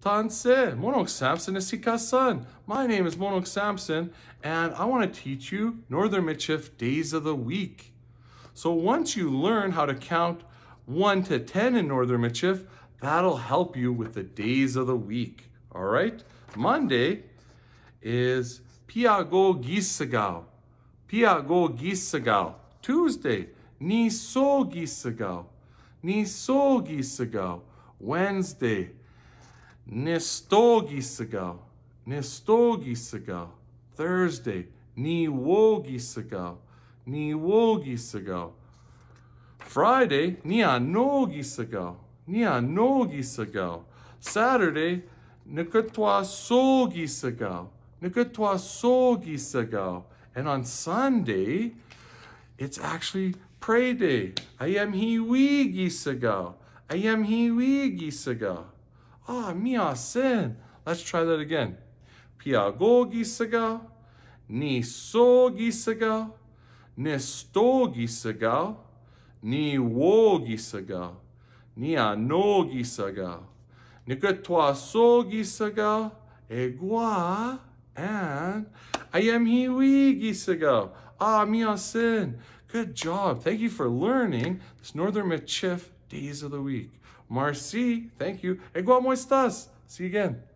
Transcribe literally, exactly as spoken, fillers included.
Tanse, Monok Samson Esikasan. My name is Monok Samson, and I want to teach you Northern Michif days of the week. So once you learn how to count one to ten in Northern Michif, that'll help you with the days of the week. All right? Monday is Piago Gisagao. Piago Gisagao. Tuesday, Niso Gisagao. Niso Gisagao. Wednesday, Nisto Gisagao. Nisto Gisagao. Thursday, Niwo Gisagao. Niwo Gisagao. Friday, Niano Gisagao. Niano Gisagao. Saturday, Nikatwa So Gisagao. Nikatwa So Gisagao. And on Sunday, it's actually pray day. Ayam hiwi gisagao. Ayam hiwi gisagao. Ah, mia sin. Let's try that again. Piago gisagao. Ni so gisagao. Nisto gisagao. Ni wo gisagao. Ni ano gisagao. Nikatwa so gisagao. Egua. And ayam hiwi gisagao. Ah, mia sin. Good job. Thank you for learning this Northern Michif days of the week. Marci, thank you. Igual mo estás? See you again.